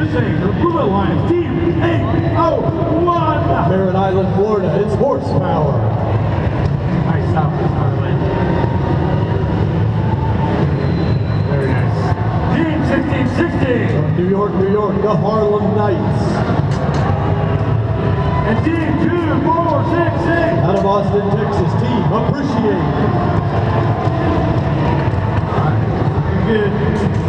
Introducing the Blue Alliance Team 801. Merritt Island, Florida, it's horsepower. Nice stop this time, man. Very nice. Team 1660. From New York, New York, the Harlem Knights. And Team 2466. Out of Austin, Texas, Team Appreciate. Good.